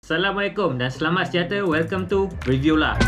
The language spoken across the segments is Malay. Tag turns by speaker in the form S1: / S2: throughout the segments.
S1: Assalamualaikum dan selamat sejahtera. Welcome to Review lah.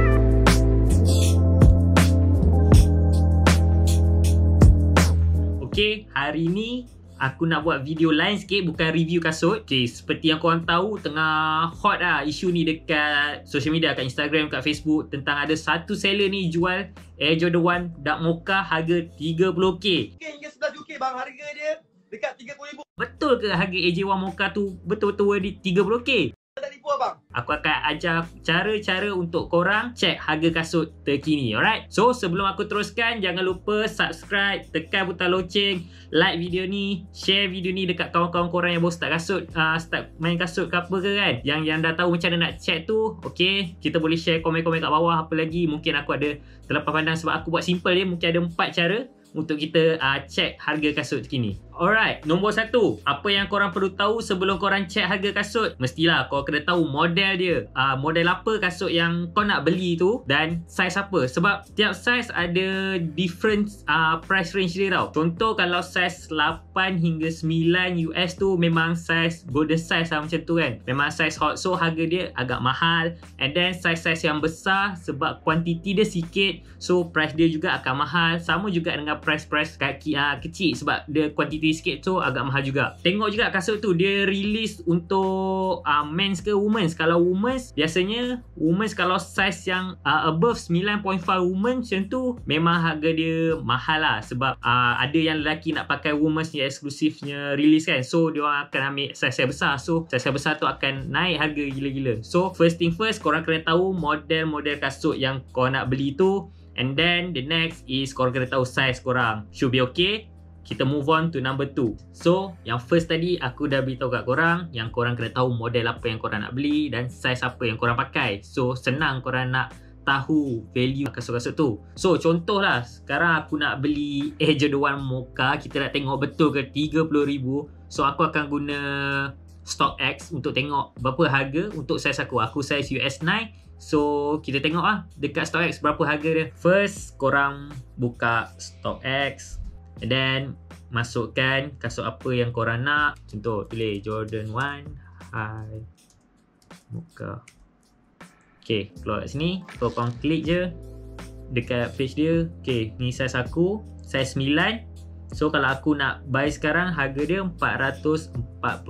S1: Okay, hari ni aku nak buat video lain sikit, bukan review kasut. Okay, seperti yang korang tahu, tengah hot lah isu ni dekat social media, kat Instagram, kat Facebook, tentang ada satu seller ni jual Air Jordan 1 Dark Mocha harga 30k.
S2: Hingga 11 bang, harga dia dekat 30,000.
S1: Betul ke harga AJ1 Mocha tu betul-betul worth 30k?
S2: Tak tipu abang.
S1: Aku akan ajar cara-cara untuk korang cek harga kasut terkini. Alright? So, sebelum aku teruskan, jangan lupa subscribe, tekan butang loceng, like video ni, share video ni dekat kawan-kawan korang yang baru start kasut, start main kasut ke apa ke kan. Yang dah tahu macam mana nak cek tu, okay, kita boleh share komen-komen kat bawah. Apa lagi, mungkin aku ada terlepas pandang sebab aku buat simple dia. Mungkin ada 4 cara untuk kita cek harga kasut terkini. Alright, nombor 1, apa yang korang perlu tahu sebelum korang cek harga kasut? Mestilah korang kena tahu model dia, model apa kasut yang kau nak beli tu dan saiz apa. Sebab tiap saiz ada different price range dia tau. Contoh kalau saiz 8 hingga 9 US tu memang saiz golden size lah macam tu kan. Memang saiz hot, so harga dia agak mahal. And then saiz-saiz yang besar sebab kuantiti dia sikit, so price dia juga akan mahal. Sama juga dengan price kaki kecil sebab dia kuantiti sikit, so agak mahal juga. Tengok juga kasut tu dia release untuk men's ke women's. Kalau women's, biasanya women's kalau size yang above 9.5 women's macam tu memang harga dia mahal lah. Sebab ada yang lelaki nak pakai women's yang eksklusifnya release kan, so dia orang akan ambil size yang besar. So size yang besar tu akan naik harga gila-gila. So first thing first, korang kena tahu model-model kasut yang korang nak beli tu. And then the next is korang kena tahu size korang. Should be okay. Kita move on to number 2. So yang first tadi aku dah beritahu kat korang yang korang kena tahu model apa yang korang nak beli dan size apa yang korang pakai. So senang korang nak tahu value kasut-kasut tu. So contohlah, sekarang aku nak beli Air Jordan 1 Mocha, kita nak tengok betul ke 30,000. So aku akan guna StockX untuk tengok berapa harga untuk size aku. Aku size US 9. So kita tengok lah dekat StockX berapa harga dia. First, korang buka StockX and then masukkan kasut apa yang korang nak. Contoh pilih Jordan 1 High Mocha. Okay, keluar kat sini. Korang klik je dekat page dia. Okay, ni size aku, size 9. So kalau aku nak buy sekarang, harga dia 444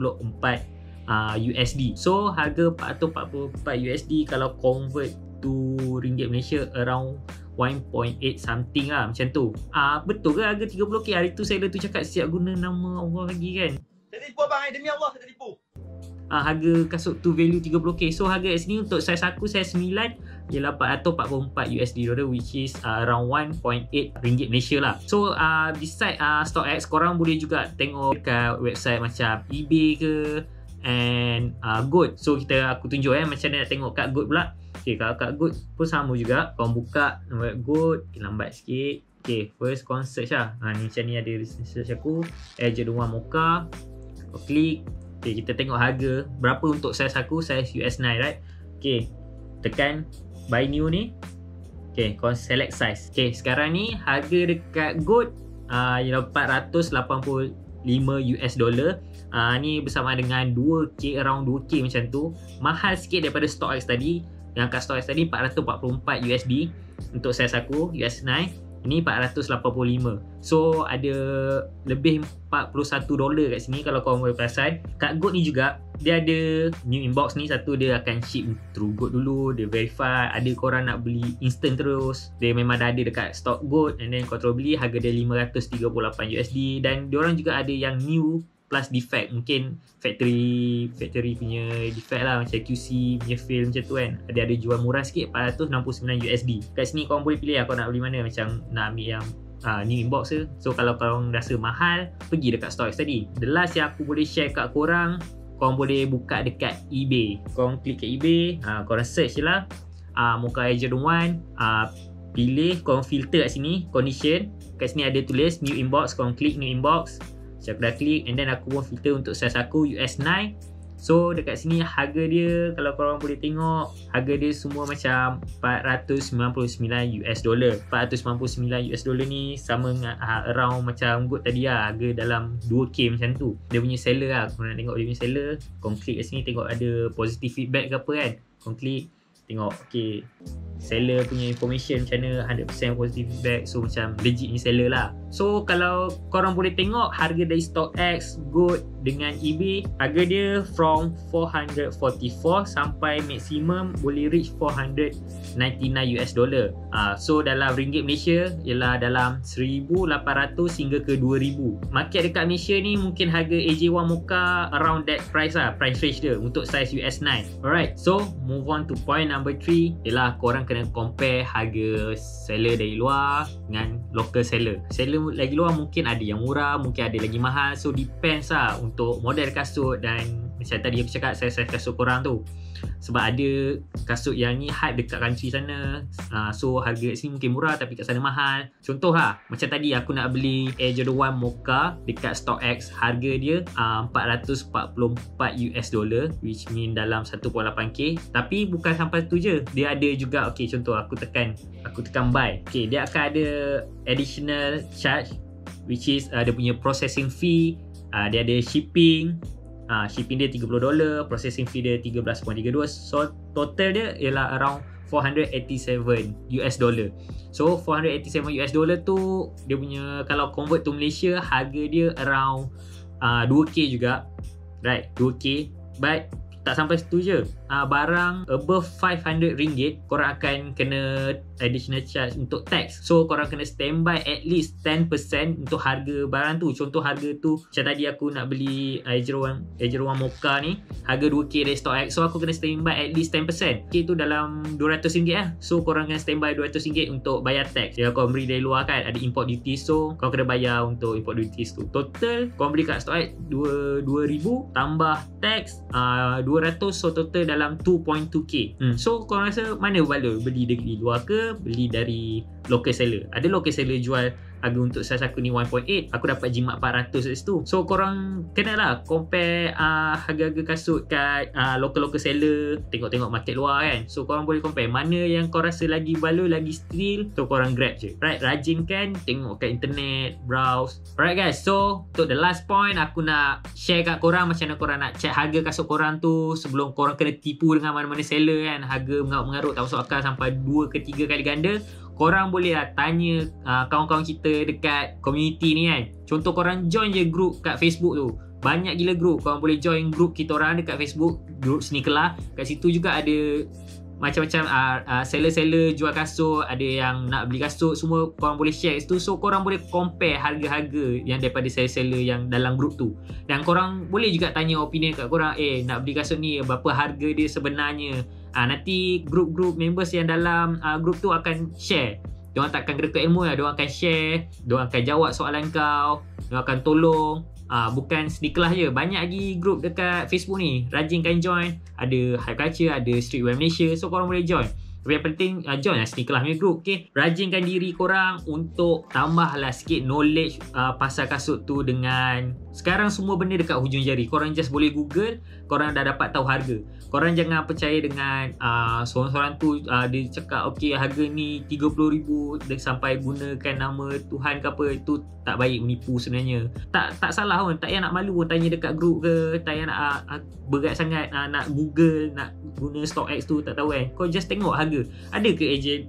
S1: USD. So harga 444 USD kalau convert to ringgit Malaysia around 1.8 something lah macam tu. Betul ke harga 30k? Hari tu seller tu cakap siap guna nama Allah lagi kan.
S2: Tak tipu abang, demi Allah tak tipu.
S1: Harga kasut tu value 30k. So harga kat sini untuk size aku, size 9 ialah 444 USD dollar, which is around 1.8 ringgit Malaysia lah. So beside StockX, korang boleh juga tengok dekat website macam eBay ke and Good. So aku tunjuk macam mana nak tengok kat Good pula. Okay, kalau kat Good pun sama juga. Korang buka nombor Good. Okay, lambat sikit. Okay, first korang search lah. Ni macam ni ada search aku, Air Jordan 1 Mocha. Kau klik. Okay, kita tengok harga berapa untuk size aku, size US 9 right. Okay, tekan buy new ni. Okay, korang select size. Okay, sekarang ni harga dekat Good ialah 485 US dollar. Ni bersama dengan 2k, around 2k macam tu. Mahal sikit daripada StockX tadi. Yang kat StockX tadi 444 USD untuk size aku US 9. Ini 485. So ada lebih 41 dolar kat sini kalau korang boleh perasan. Kat Good ni juga dia ada new inbox ni. Satu, dia akan ship through Good dulu, dia verify. Ada korang nak beli instant terus, dia memang dah ada dekat stock Good. And then kau terus beli, harga dia 538 USD. Dan diorang juga ada yang new plus defect, mungkin factory punya defect lah, macam QC punya fail macam tu kan. Ada jual murah sikit, 469 USD. Kat sini korang boleh pilih lah kau nak beli mana, macam nak ambil yang new inbox ke. So kalau korang rasa mahal, pergi dekat StockX tadi. The last yang aku boleh share kat korang boleh buka dekat eBay. Korang klik kat eBay, korang search je lah Mocha Air Jordan 1. Pilih, korang filter kat sini, condition. Kat sini ada tulis new inbox, korang klik new inbox. So aku dah klik, and then aku pun filter untuk size aku US 9. So dekat sini harga dia, kalau korang boleh tengok, harga dia semua macam $499. $499 ni sama dengan around macam good tadi lah, harga dalam 2K macam tu. Dia punya seller lah, korang nak tengok dia punya seller, korang klik kat sini tengok ada positive feedback ke apa kan. Korang klik tengok, okay, seller punya information macam mana, 100% positive feedback. So macam legit ni seller lah. So kalau korang boleh tengok harga dari StockX, Good dengan eBay, harga dia from 444 sampai maximum boleh reach $499. So dalam ringgit Malaysia ialah dalam 1,800 hingga ke 2,000. Market dekat Malaysia ni mungkin harga AJ1 Mocha around that price lah, price range dia untuk size US9. Alright, so move on to point number 3 ialah korang kena compare harga seller dari luar dengan local seller. Seller lagi luar mungkin ada yang murah, mungkin ada lagi mahal. So depends lah untuk model kasut dan macam tadi aku cakap size kasut korang tu. Sebab ada kasut yang ni hype dekat country sana, so harga sini mungkin murah tapi kat sana mahal. Contoh lah, macam tadi aku nak beli Air Jordan 1 Mocha dekat StockX, harga dia $444, which mean dalam 1.8k. Tapi bukan sampai tu je, dia ada juga, okay, contoh aku tekan buy, okay, dia akan ada additional charge, which is dia punya processing fee, dia ada shipping. Shipping dia $30, processing fee dia 13.32. So total dia ialah around $487. So $487 tu dia punya, kalau convert to Malaysia, harga dia around 2k juga, right, 2k. But tak sampai situ je, barang above RM500 korang akan kena additional charge untuk tax. So korang kena standby at least 10% untuk harga barang tu. Contoh harga tu macam tadi aku nak beli Air Jordan 1 Mocha ni, harga 2k dari StockX, so aku kena standby at least 10%. K tu dalam RM200 lah. So korang kena standby RM200 untuk bayar tax. Kalau korang beli dari luar kan ada import duty, so korang kena bayar untuk import duties tu. Total korang beli kat StockX 2,000 tambah tax 200, so total dalam 2.2k. So korang rasa mana value, beli dari luar ke beli dari local seller? Ada local seller jual harga untuk size aku ni 1.8, aku dapat jimat 400 kat situ. So korang kena lah compare harga-harga kasut kat local seller, tengok-tengok market luar kan. So korang boleh compare mana yang kau rasa lagi value, lagi steal, so korang grab je. Right, rajinkan tengok kat internet, browse. Alright guys, so untuk the last point aku nak share kat korang macam mana korang nak check harga kasut korang tu sebelum korang kena tipu dengan mana-mana seller kan. Harga mengarut-mengarut tak masuk akal sampai 2 ke 3 kali ganda. Korang boleh lah tanya kawan-kawan kita dekat community ni kan. Contoh korang join je group kat Facebook tu, banyak gila group. Korang boleh join group kita orang dekat Facebook, group Sneaker lah. Kat situ juga ada macam-macam seller-seller jual kasut, ada yang nak beli kasut, semua korang boleh share situ. So korang boleh compare harga-harga yang daripada seller-seller yang dalam group tu. Dan korang boleh juga tanya opinion kat korang, nak beli kasut ni berapa harga dia sebenarnya. Nanti group-group members yang dalam group tu akan share. Diorang takkan gereka ilmu lah, diorang akan share, diorang akan jawab soalan kau, diorang akan tolong. Bukan Sneaker lah je, banyak lagi group dekat Facebook ni, rajinkan join. Ada Hype Culture, ada Streetwear Malaysia, so korang boleh join. Tapi yang penting join lah Sneaker lah punya group, okay? Rajinkan diri korang untuk tambahlah sikit knowledge pasal kasut tu. Dengan sekarang semua benda dekat hujung jari, korang just boleh google, korang dah dapat tahu harga. Korang jangan percaya dengan seorang-seorang tu dia cakap okay harga ni 30,000 sampai gunakan nama Tuhan ke apa. Itu tak baik, menipu sebenarnya. Tak salah pun, tak payah nak malu pun tanya dekat group ke, tak payah nak berat sangat nak google, nak guna StockX tu, tak tahu kan. Kau just tengok harga. Ada ke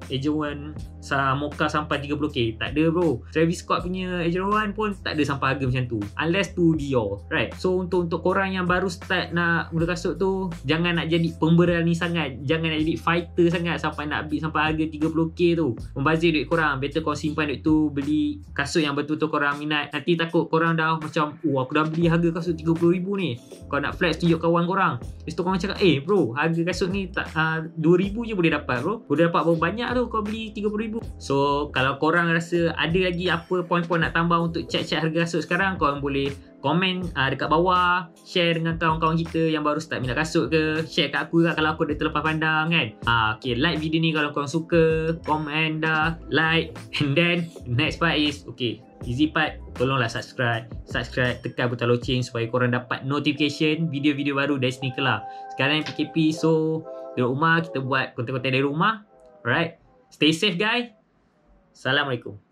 S1: AJ1 Mocha sampai 30k? Tak ada bro. Travis Scott punya AJ1 pun tak ada sampai harga macam tu, unless tu Dior, right? So untuk korang yang baru start nak guna kasut tu, jangan nak jadi pemberani sangat, jangan nak jadi fighter sangat sampai nak beli sampai harga 30k tu. Membazir duit korang, better kau simpan duit tu, beli kasut yang betul-betul korang minat. Nanti takut korang dah macam aku dah beli harga kasut 30,000 ni, kau nak flex tunjuk kawan korang, lepas tu korang cakap bro harga kasut ni tak 2,000 je boleh dapat bro, boleh dapat berapa banyak tu kau beli 30,000. So kalau korang rasa ada lagi apa point-point nak tambah untuk check-check harga kasut sekarang, korang boleh komen dekat bawah, share dengan kawan-kawan kita yang baru start minat kasut ke, share kat aku lah kalau aku ada terlepas pandang kan. Okay, like video ni kalau korang suka, komen dah, like, and then next part is okay, EasyPart, tolonglah subscribe, tekan butang loceng supaya korang dapat notification video-video baru dari Sneaker lah. Sekarang PKP, so di rumah kita buat konten-konten dari rumah. Alright, stay safe guys. Assalamualaikum.